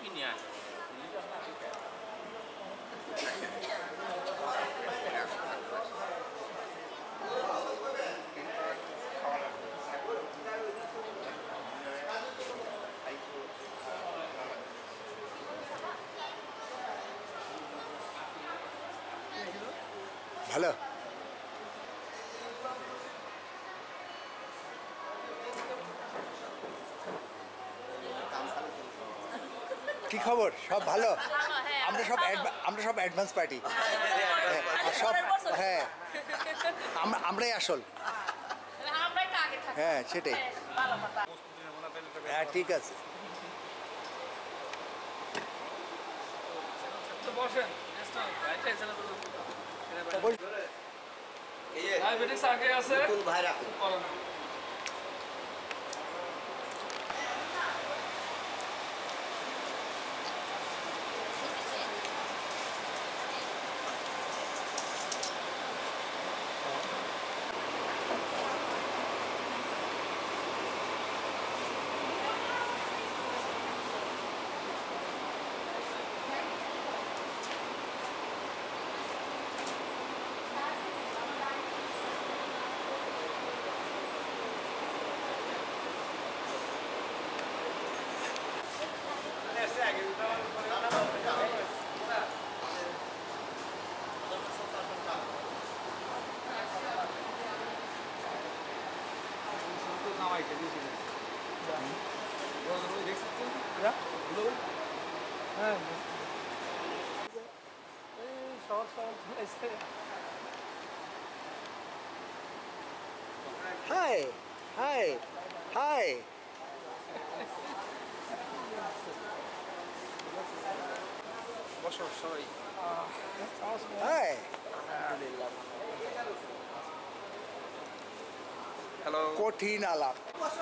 কি নিয়ে আসে ভালো কি খবর সব ভালো আমরা সব অ্যাডভান্স পার্টি সব হ্যাঁ আমরাই আসল হ্যাঁ সেটাই হ্যাঁ ঠিক আছে ডায়াবেটিস আগে আছে ভাই রাখুন Hi, hi, hi. Sorry. Hi. Hello. কঠিন আলাপ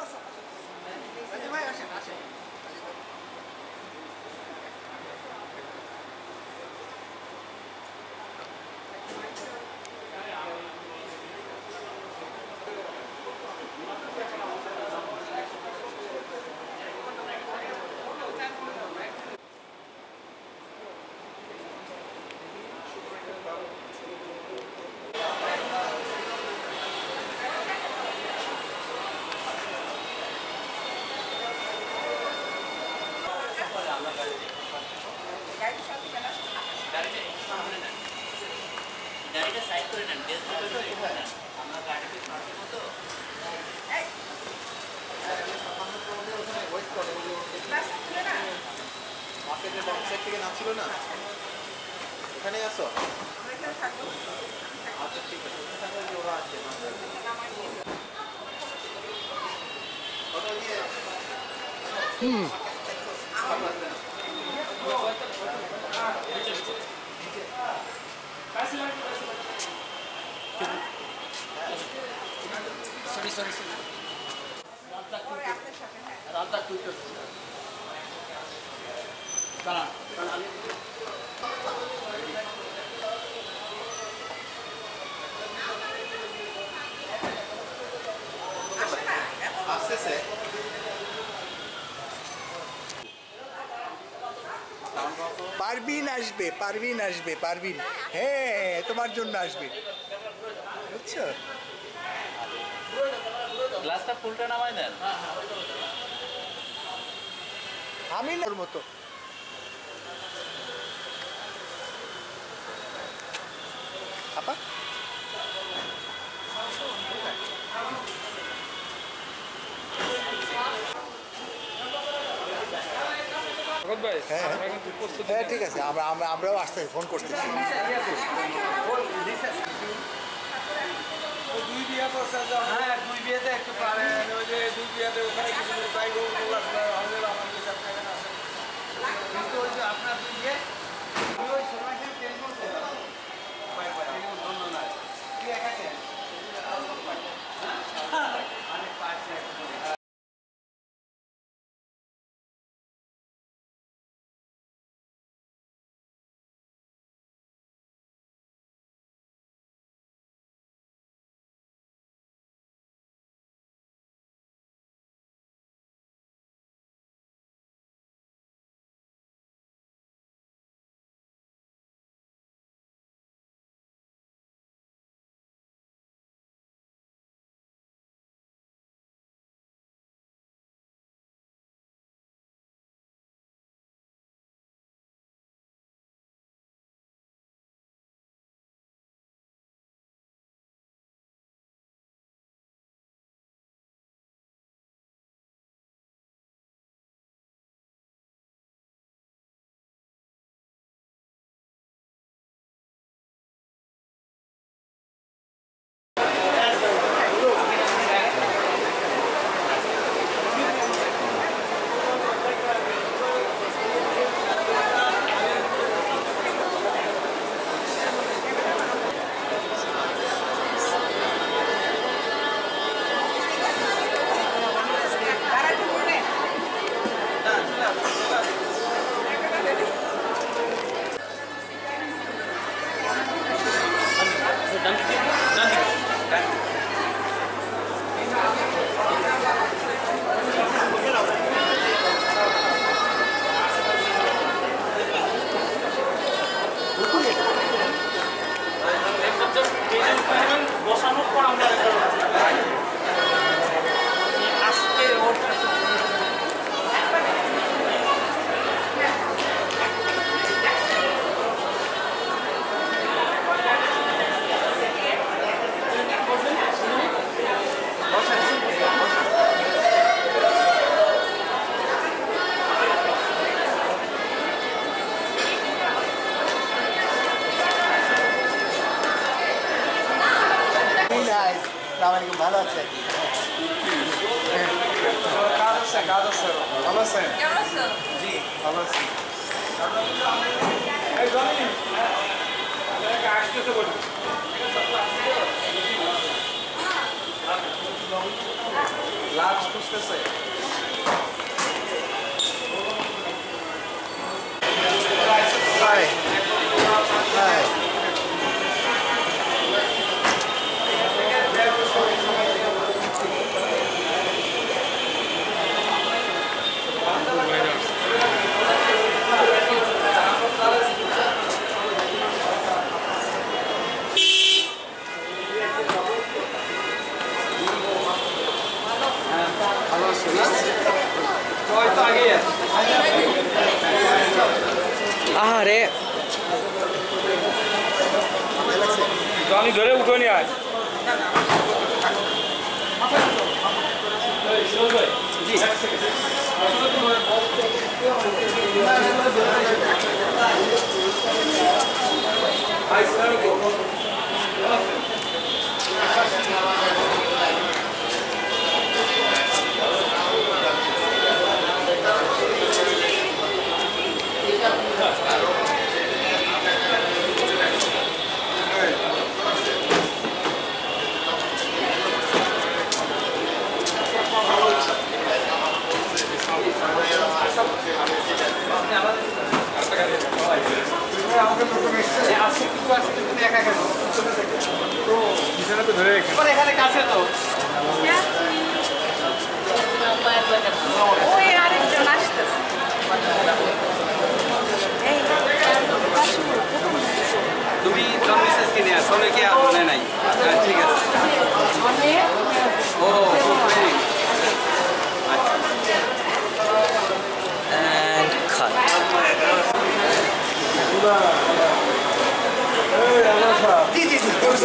গাড়িটা সাইড করে নেন আমরা গাড়িতে পার্কিং মতো মার্কেটের বাম সাইড থেকে নামছিল না এখানে আসো আচ্ছা ঠিক আছে ওরা আছে সরি রাতটা টুইটার দাঁড়ান আসতেছে পারবিন আসবে পারবিন হ্যাঁ তোমার জন্য আসবে বুঝছো গ্লাসটা ফুলটা নামাই দেন আমি না ওর মতো আপা হ্যাঁ ঠিক আছে আমরাও আসতে ফোন করতেছি দুই বিয়া করছে হ্যাঁ দুই বিয়েতে একটু পারে ওই যে দুই বিয়াতে ওখানে কিছু চাইবো কিন্তু ওই যে আপনার দুই বিয়ে ওই সময় চেঞ্জ করতে ধন্যবাদ কি একাছে আসসালামু আলাইকুম, ভালো আছেন? কাজ আছে ভালো আছেন? কেমন আছো? জি ভালো আছি। এই জনি আসতেছে বলি লাঞ্চ খুঁজতেছে। হাই হাই আরে জনি ধরে উঠো নি আজ জি এখানে কাছে তো ওই আরেকজন আসতেছে। তুমি জন্মিসেস কিনে আসলে কি মনে নাই? হ্যাঁ ঠিক আছে। ও and cut. জি জি জি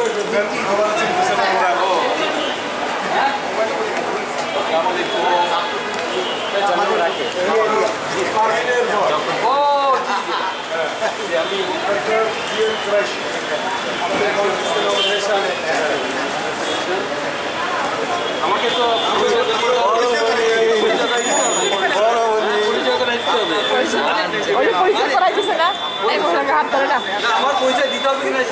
আমাকে তো পরিচয় করাইতেছে না? এই মহিলাকে হাত ধরে না। আমার পয়সা দিতে হবে কিনা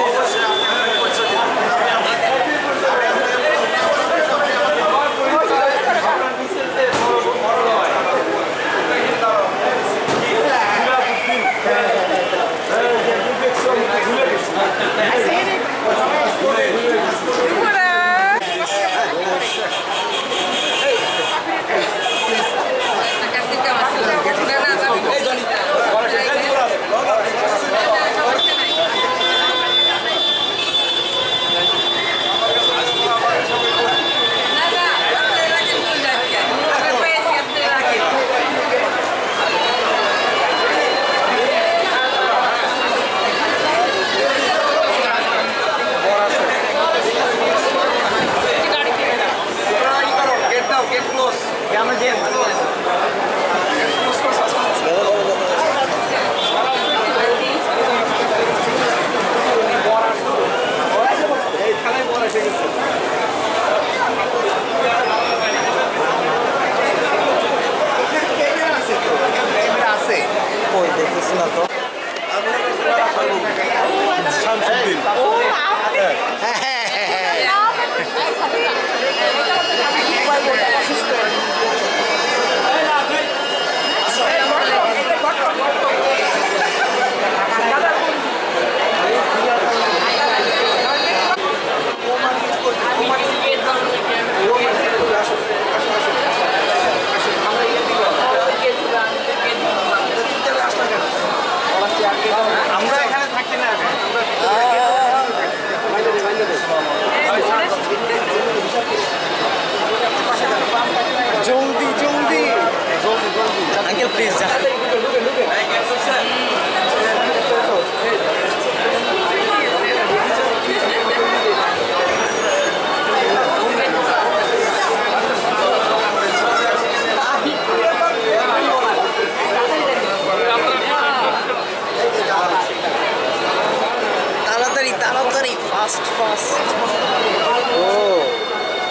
Talatari, fast. Oh.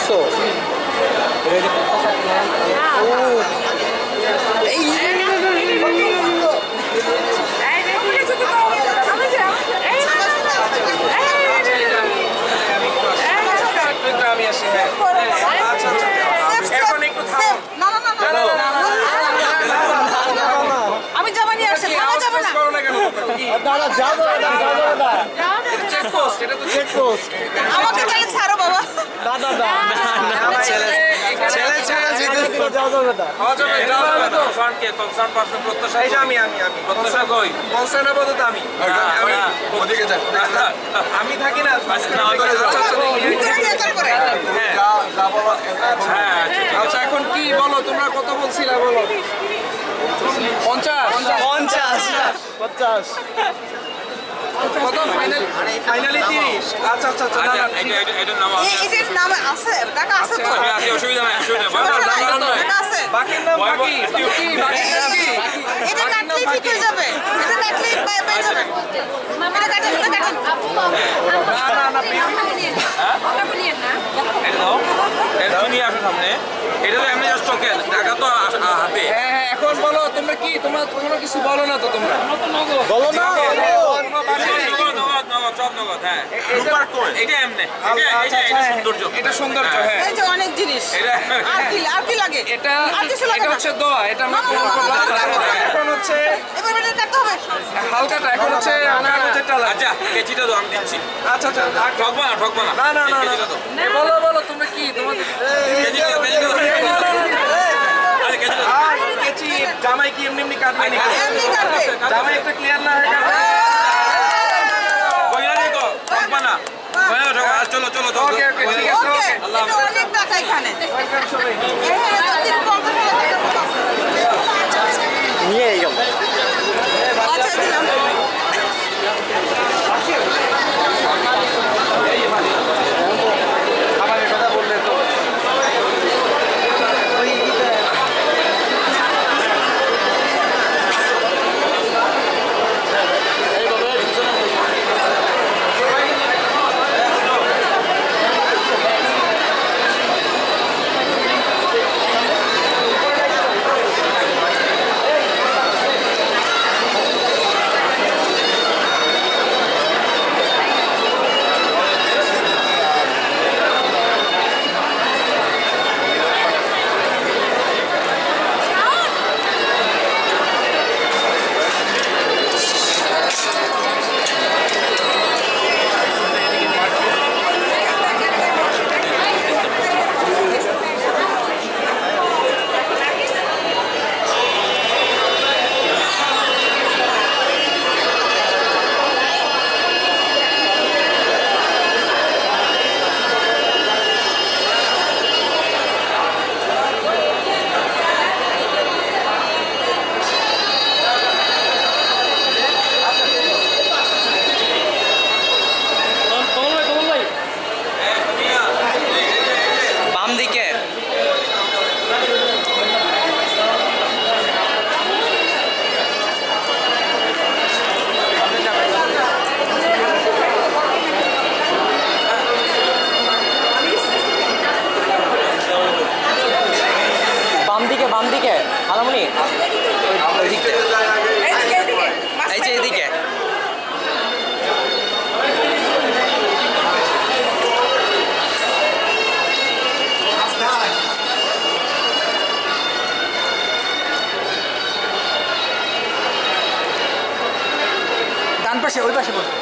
দেখছো আমি আসি হ্যাঁ আচ্ছা এখন একটু থামো আমি যাবো নিয়ে আসি করো না কেন দাদা যাও দাদা চেক পোস্ট এটা তো চেক পোস্ট আমাকে তাহলে ছাড়ো বাবা দাদা ছেলে যাও দাদা আওয়াজ হবে কনসার্ন কে কনসার্ন পারসন প্রত্যাশা এই যে আমি প্রত্যাশা কই কনসার্ন আপাতত আমি ওদিকে যান আমি থাকি না আচ্ছা এখন কি বলো তোমরা কত বলছিলা বলো 50 কত ফাইনালি 30 আচ্ছা এটা নাম এটার নাম আছে টাকা আছে তো আমি আসি অসুবিধা নাই টাকা আছে বাকির নাম বাকি কি বাকি কি এটা কাটলেই ঠিক হয়ে যাবে এটা কাটলেই পেয়ে যাবে এটা কাটেন না এটা দাও এটা নিয়ে আসো সামনে এটা তো এমনি জাস্ট টোকেন টাকা তো হাতে হ্যাঁ এখন বলো তোমরা কি তোমরা কোনো কিছু বলো না তো তোমরা বলো না এটা সৌন্দর্য হ্যাঁ এই যে অনেক জিনিস আর কি লাগে এটা হচ্ছে দোয়া এটা আমরা এখন হচ্ছে এবার এটা কাটতে হবে হালকাটা এখন হচ্ছে আমার যেটা আচ্ছা কেজিটা দাও আমি দিচ্ছি আচ্ছা ঠকবা না না বলো তোমরা কি তোমাদের কেজি আরে কেজি জামাই কি এমনি কাটবে নাকি জামাই একটা ক্লিয়ার না হয়ে গেল কইরা দেখো ঠকবা না চলো ওকে ঠিক আছে আল্লাহ অনেক টাকা এখানে নিয়ে গেল আচ্ছা দিলাম আমাদের কথা বললে তো বাম দিকে আলামনি এই যে এদিকে ডান পাশে ওই পাশে বসো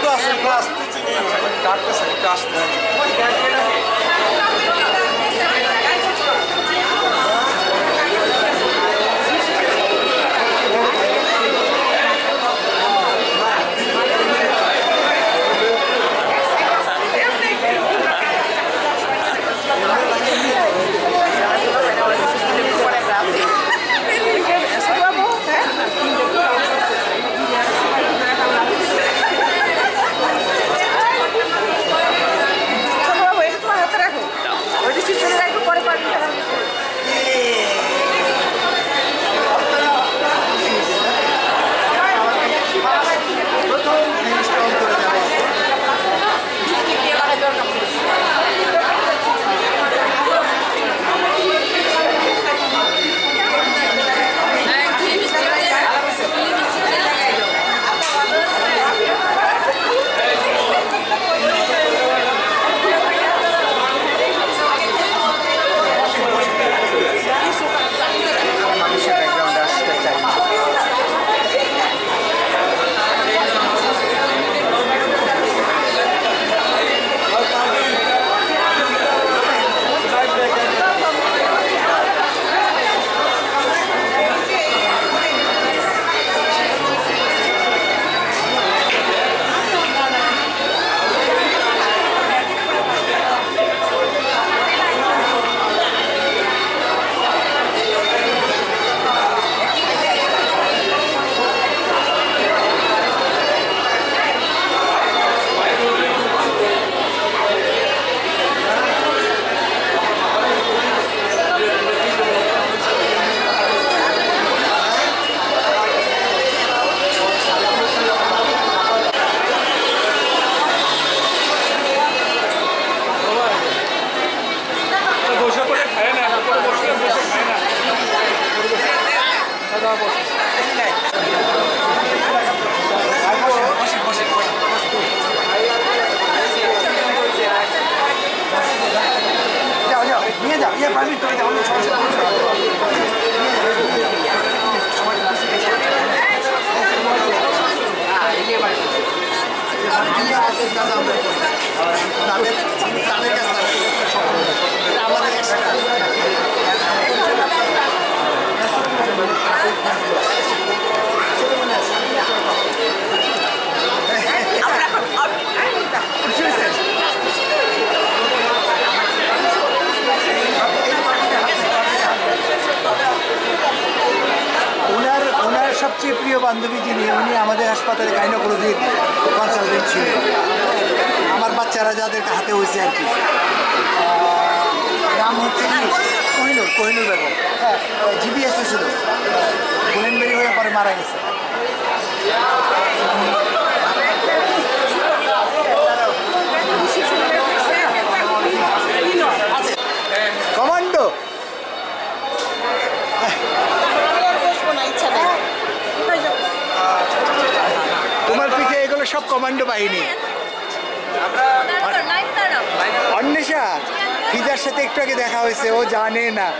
ডাকতেছে একটু আসতে সবচেয়ে প্রিয় বান্ধবী যিনি উনি আমাদের হাসপাতালে গাইনোকোলজির কনসালটেন্ট ছিলেন আমার বাচ্চারা যাদের হাতে হয়েছে আর কি নাম হচ্ছে কোহিনুর বেগম হ্যাঁ জিবিএসে ছিল গোলেনবেরি হয়ে পরে মারা গেছে কমান্ডো তোমার পিঠে এগুলো সব কমান্ডো বাহিনী অন্বেষা ফিজার সাথে একটু আগে দেখা হয়েছে ও জানে না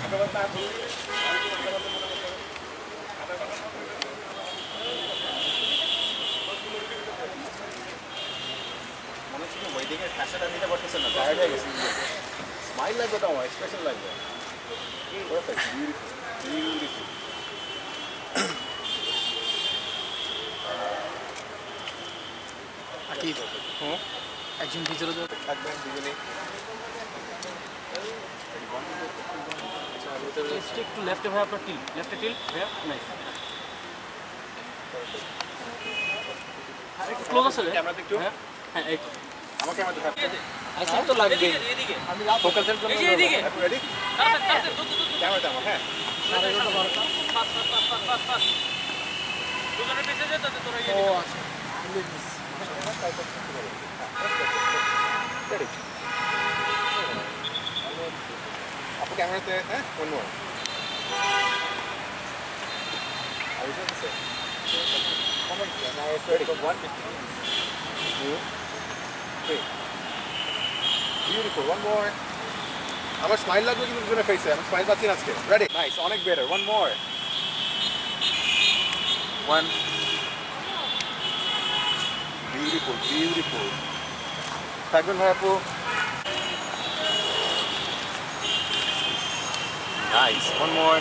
মনে হচ্ছে কি ওয়েডিংয়ের ফ্যাশনটা নিতে পারতেছেন না, টায়ার্ড হয়ে গেছে। স্মাইল লাগবে তো আমার, এক্সপ্রেশন লাগবে। Perfect, beautiful beautiful. আকিব একজন ভিতরে থাকবেন দুজনে। একটু লেফটে ভাই আপনার টিল, লেফটে টিল ভাইয়া, নাইস। একটু ক্লোজ আছে ক্যামেরাতে একটু, হ্যাঁ হ্যাঁ এই তো আমার ক্যামেরাতে থাকবে। আইসা তো লাগবে এদিকে আমি ফোকাসের জন্য এদিকে রেডি? ক্যামেরাতে আমার, হ্যাঁ। দুজনের পিছে যেতে তো তোরা ও আচ্ছা রেডি? আপু ক্যামেরাতে, হ্যাঁ, one more. Are you going to say? Come on, now it's ready. 1, 2, 3. Beautiful, one more. আমার স্মাইল লাগবে কিন্তু দুজনে ফেসে, আমি স্মাইল পাচ্ছি না আজকে। রেডি? নাইস, অনেক better. One more. 1. Beautiful, beautiful. থাকবেন ভাই আপু। Nice. One more.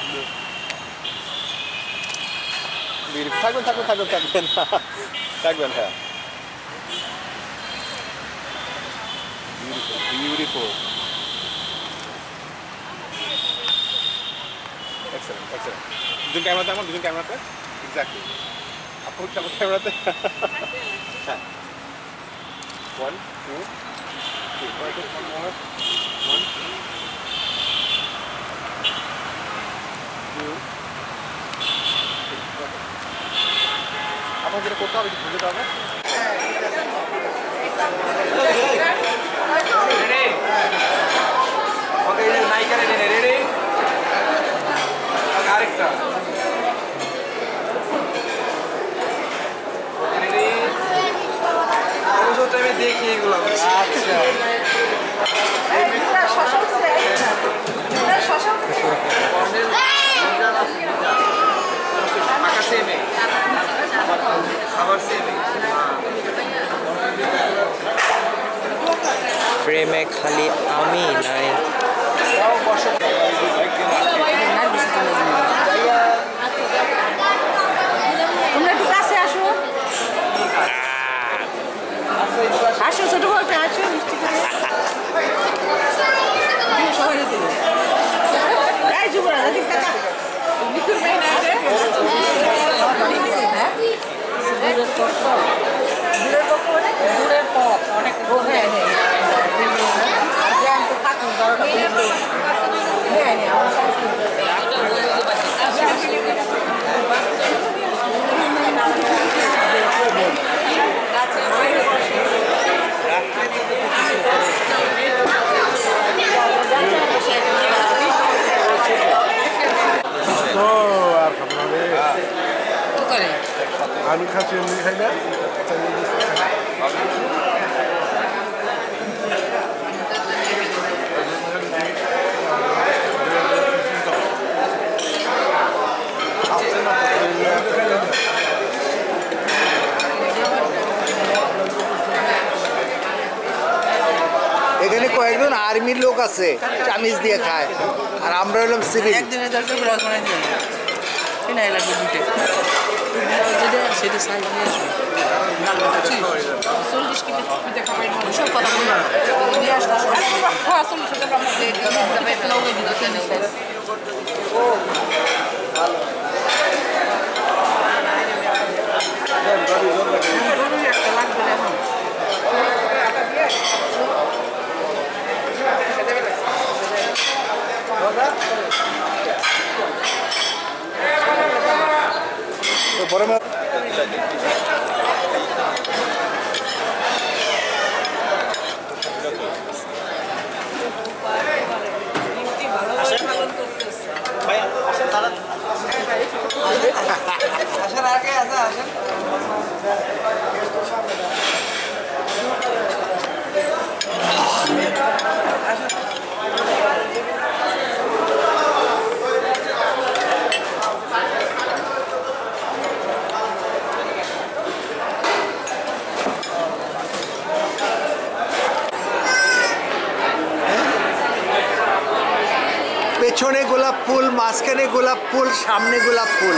Beautiful. থাকবেন। থাকবেন, হ্যাঁ। Beautiful, beautiful. Excellent, excellent. দুজন ক্যামেরাতে। Exactly. আপু ক্যামেরাতে। হ্যাঁ। 1, 2, 3. Perfect. One more. 1, 2, 3. Perfect. আপনার যেটা করতে হবে, একটু বুঝতে হবে। ওকে এই নায়িকা রেডি আরেকটা রেডি অবশ্য আমি দেখি এগুলো আচ্ছা প্রেমে খালি আমি নাই তোমরা একটু কাছে আসো, আসো ছোট বলতে আসো মিষ্টি করে সবাই দিল এই যুবরা দেখ টাকা মিতুর মেয়ে না রে হ্যাঁ দূরের পথ অনেক হ্যাঁ আর জ্যাম তো থাকুন দরকার হ্যাঁ আমার আমি খাচ্ছি, এমনি খাই না। এখানে কয়েকজন আর্মির লোক আছে, চামিজ দিয়ে খায়, আর আমরা হলাম সিভিল। একদিনের দরকার ব্রাশ বানাই দিন কিনাই লাগবে দুটো যেটা সেটা সাইজ নিয়ে আসবে 40 কিলো দেখা পাই না সব কথা বলি না নিয়ে আসতে হ্যাঁ 40 টাকা মধ্যে যাবে না ওই দিন কেন ও একটা লাগবে এখন তো বড় আসার আগে আসেন গোলাপ ফুল, মাঝখানে গোলাপ ফুল, সামনে গোলাপ ফুল।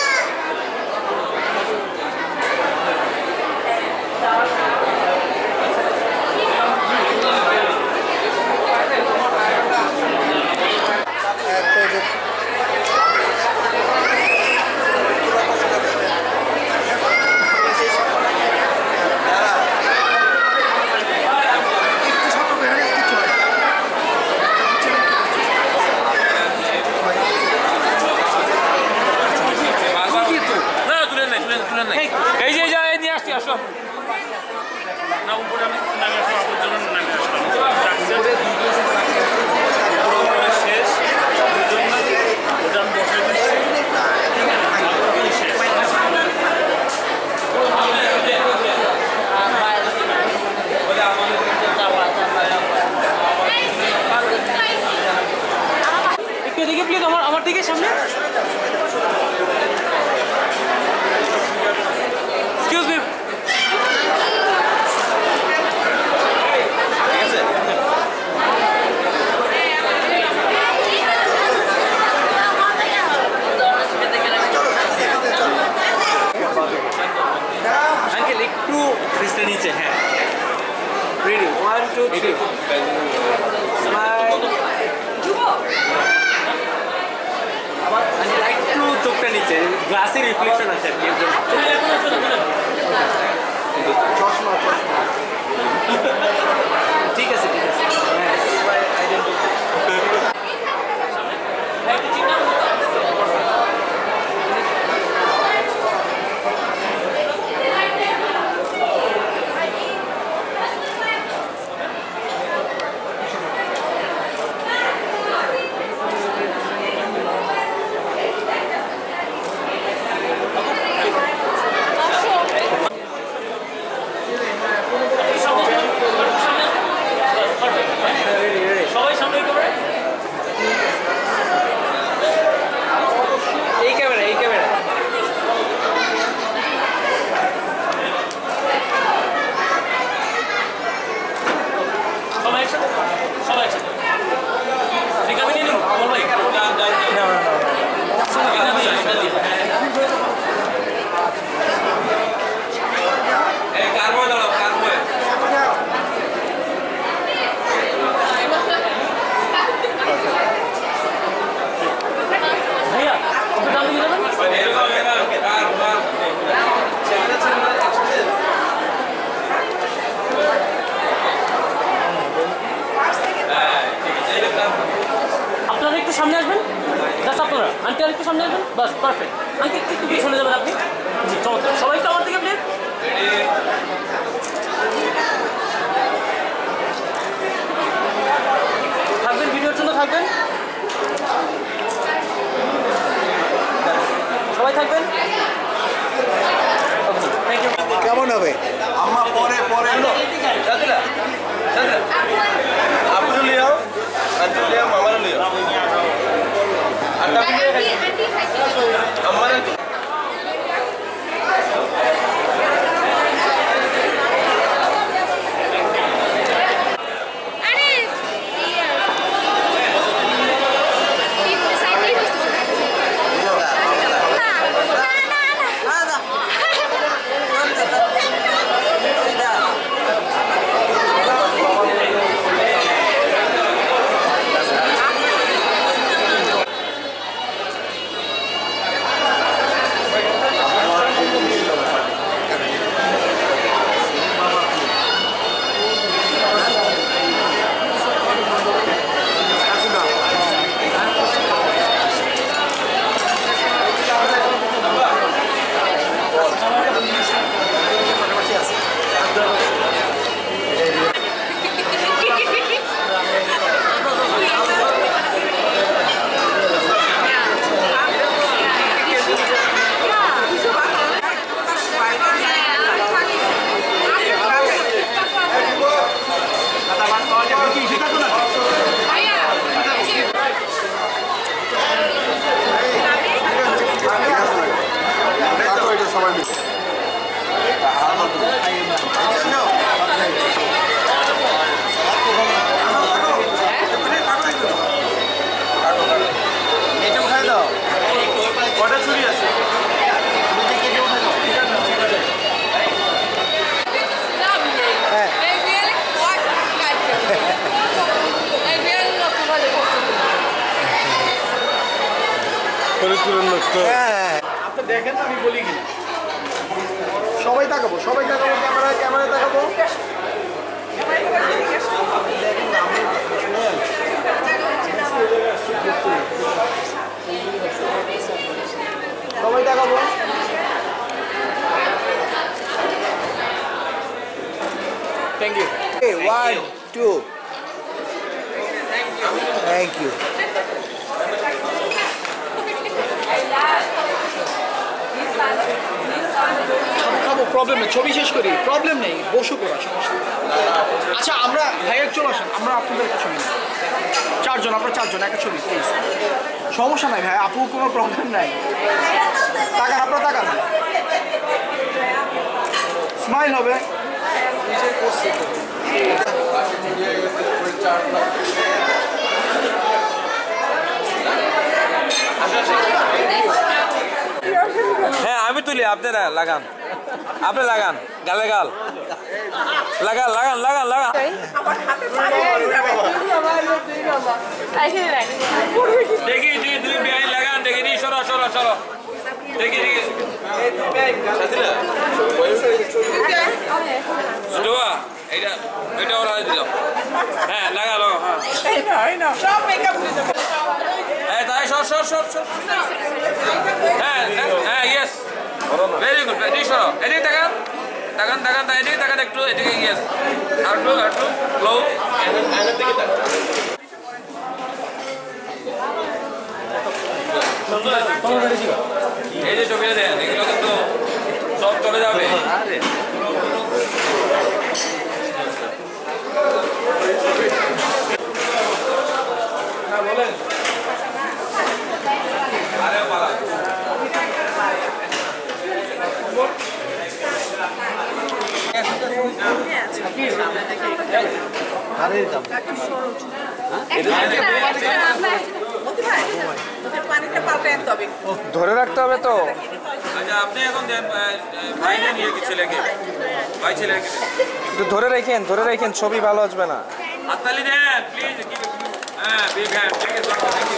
গ্লাসের রিফ্লেকশন আছে ঠিক আছে ঠিক আছে সামনে আসবেন জাস্ট আপনারা আন্টি আর একটু সামনে আসবেন বাস পারফেক্ট আন্টি একটু পিছনে যাবেন আপনি জি চমৎকার সবাই তো আমার দিকে প্লিজ থাকবেন ভিডিওর জন্য থাকবেন সবাই থাকবেন থ্যাংক ইউ কেমন হবে আম্মা পরে পরে আপনি লিও আন্টি লিও মামা লিও আমার হ্যাঁ আপনি দেখেন আমি বলি কিনা সবাই তাকাবো ক্যামেরায় তাকাবো সবাই তাকাবো থ্যাংক ইউ 1 2 থ্যাংক ইউ খাবো প্রবলেম নেই ছবি শেষ করি প্রবলেম নেই বসু করা সমস্যা আচ্ছা আমরা ভাইয়া চলে আসেন আমরা আপনাদের একটা ছবি নেই আমরা চারজন একটা ছবি প্লিজ সমস্যা নাই ভাই আপু কোনো প্রবলেম নাই তাকান আপনারা তাকান স্মাইল হবে হ্যাঁ আমি তুলি আপনারা লাগান আপনি লাগান গালে গাল লাগান দেখি দুই বেআই লাগান দেখি দি সরো দেখি দুয়া এটা ওরা দিল হ্যাঁ লাগালো হ্যাঁ তাই সর হ্যাঁ ইয়েস ভেরি গুড এদিকে সরো এদিকে তাকান এদিকে তাকান একটু এদিকে ইয়েস আর একটু লো এই যে ছবিটা দেন এগুলো কিন্তু সব চলে যাবে হ্যাঁ বলেন আরে পালা ধরে রাখতে হবে তো আচ্ছা আপনি এখন ভাইকে নিয়ে কি ছেলেকে ভাই ছেলেকে একটু ধরে রেখেন ছবি ভালো আসবে না হাততালি দেন প্লিজ হ্যাঁ বিগ হ্যান্ড ঠিক আছে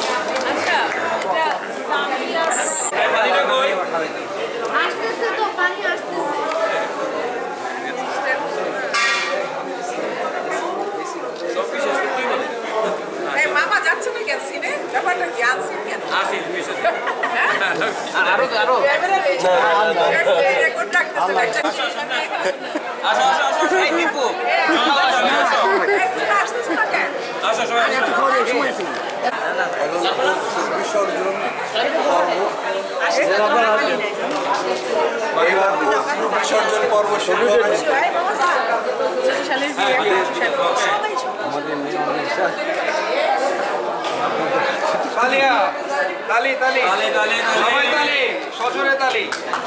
পানিটা কই আসতেছে তো পানি আসতেছে সব কিছু কি বলে মামা যাচ্ছে না কেন সিনে ব্যাপারটা কি আনছেন কেন আসি মিশন আরো রেকর্ড রাখতেছে আসো এই নিপু আসতেছে না কেন আসো সবাই বিসর্জন পর্ব শুরু হবে তালিয়া তালি সবাই তালি সজোরে তালি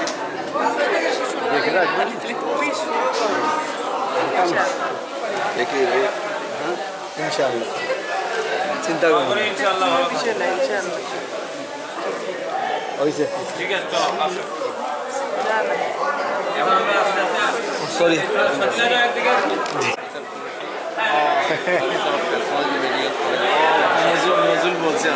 দেখি ইনশাআল্লাহ চিন্তা করুন ইনশাআল্লাহ হইছে ঠিক আছে চলো আসো এবার আমরা আস্তে সরি সত্যি একদিকে নজরুল বলছে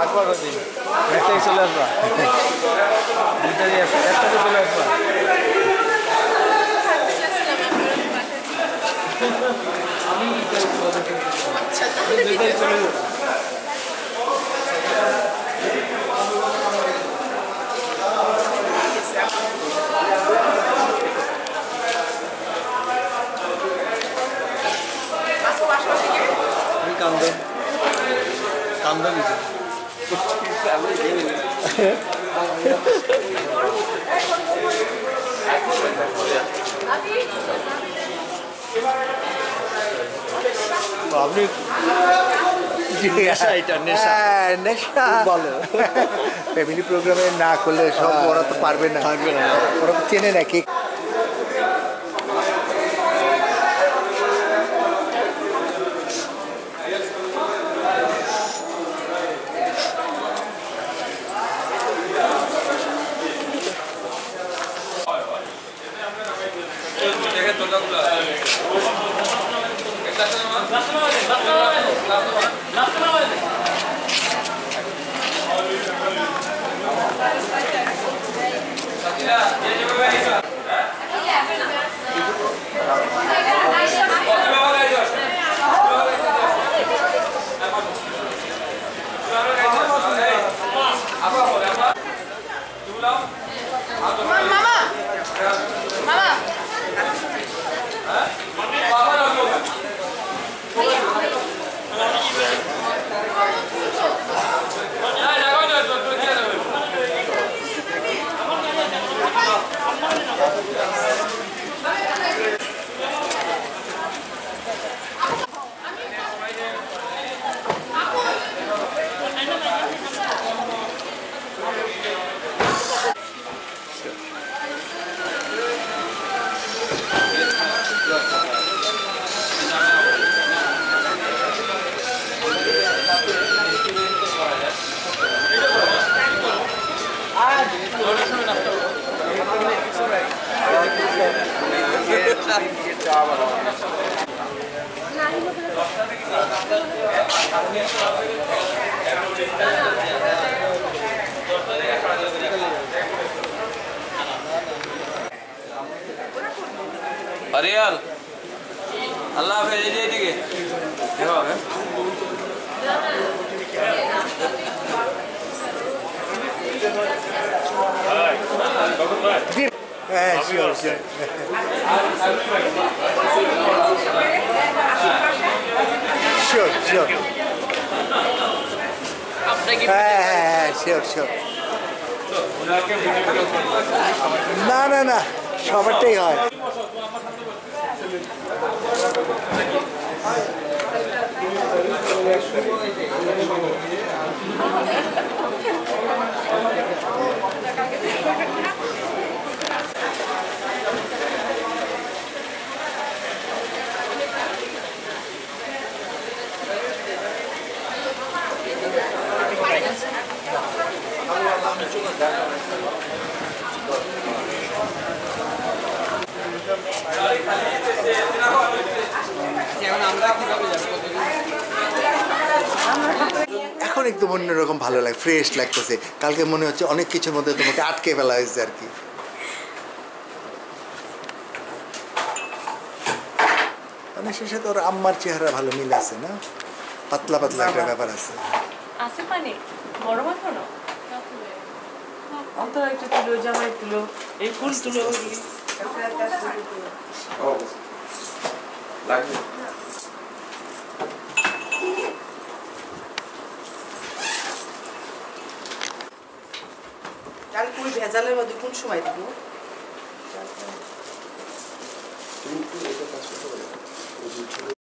থাকবা কদিন একটাই চলে আসবা দুইটাই আসবে একটাতে চলে আসবা দুইটাই চলে যাবো কান্দা দিছে আপনি নেশা এটা নেশা নেশা ভালো ফ্যামিলি প্রোগ্রামে না করলে সব ওরা তো পারবে না ওরা তো চেনে না কে Ariel, Allah Hafiz এদিকে দেখো আগে হ্যাঁ শিওর শিওর শিওর শিওর হ্যাঁ হ্যাঁ হ্যাঁ শিওর শিওর না না না সবারটাই হয় এখন একদম অন্যরকম ভালো লাগে ফ্রেশ লাগতেছে কালকে মনে হচ্ছে অনেক কিছুর মধ্যে তোমাকে আটকে ফেলা হয়েছে আর কি মানে শেষে তোর আম্মার চেহারা ভালো মিল আছে না পাতলা পাতলা একটা ব্যাপার আছে আছে পানি গরম এখনো অন্তর একটু তুলো জামাই তুলো এই ফুল তুলো লাগবে কাল কুই ভেজালের মধ্যে কোন সময় দিব তুমি এটা কাজ করতে পারো